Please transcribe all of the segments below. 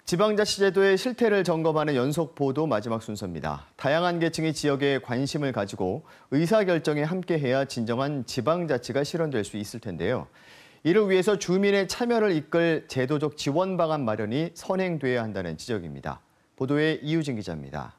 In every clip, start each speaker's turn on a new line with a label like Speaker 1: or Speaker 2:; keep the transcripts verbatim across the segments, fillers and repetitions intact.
Speaker 1: 지방자치제도의 실태를 점검하는 연속 보도 마지막 순서입니다. 다양한 계층이 지역에 관심을 가지고 의사결정에 함께해야 진정한 지방자치가 실현될 수 있을 텐데요. 이를 위해서 주민의 참여를 이끌 제도적 지원 방안 마련이 선행돼야 한다는 지적입니다. 보도에 이유진 기자입니다.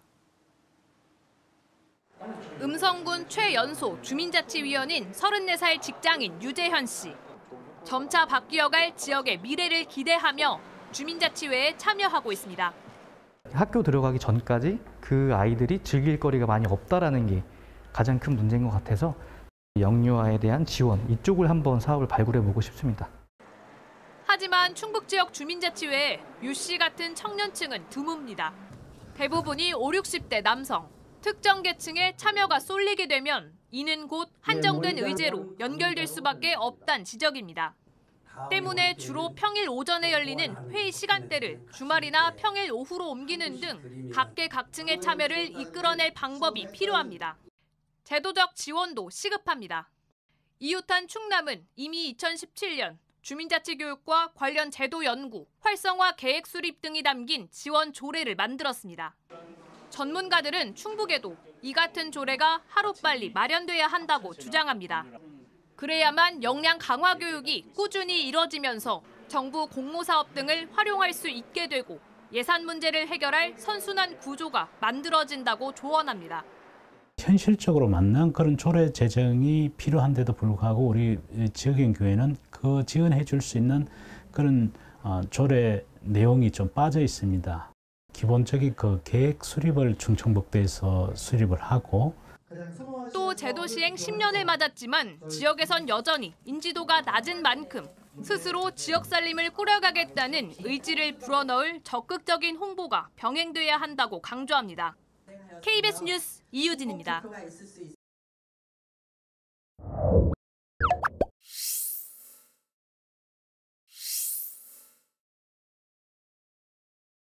Speaker 2: 음성군 최연소 주민자치위원인 서른네 살 직장인 유재현 씨. 점차 바뀌어갈 지역의 미래를 기대하며 주민자치회에 참여하고 있습니다.
Speaker 3: 학교 들어가기 전까지 그 아이들이 즐길 거리가 많이 없다라는 게 가장 큰 문제인 것 같아서 영유아에 대한 지원, 이쪽을 한번 사업을 발굴해보고 싶습니다.
Speaker 2: 하지만 충북 지역 주민자치회에 유 씨 같은 청년층은 드뭅니다. 대부분이 오십, 육십 대 남성. 특정 계층의 참여가 쏠리게 되면 이는 곧 한정된 의제로 연결될 수밖에 없다는 지적입니다. 때문에 주로 평일 오전에 열리는 회의 시간대를 주말이나 평일 오후로 옮기는 등 각계각층의 참여를 이끌어낼 방법이 필요합니다. 제도적 지원도 시급합니다. 이웃한 충남은 이미 이천십칠 년 주민자치교육과 관련 제도 연구, 활성화 계획 수립 등이 담긴 지원 조례를 만들었습니다. 전문가들은 충북에도 이 같은 조례가 하루빨리 마련돼야 한다고 주장합니다. 그래야만 역량 강화 교육이 꾸준히 이뤄지면서 정부 공모사업 등을 활용할 수 있게 되고 예산 문제를 해결할 선순환 구조가 만들어진다고 조언합니다.
Speaker 4: 현실적으로 맞는 그런 조례 제정이 필요한데도 불구하고 우리 지역인 교회는 그 지원해 줄 수 있는 그런 조례 내용이 좀 빠져 있습니다. 기본적인 그 계획 수립을 충청북도에서 수립을 하고
Speaker 2: 또 제도 시행 십 년을 맞았지만 지역에선 여전히 인지도가 낮은 만큼 스스로 지역 살림을 꾸려가겠다는 의지를 불어넣을 적극적인 홍보가 병행돼야 한다고 강조합니다. 케이비에스 뉴스 이유진입니다.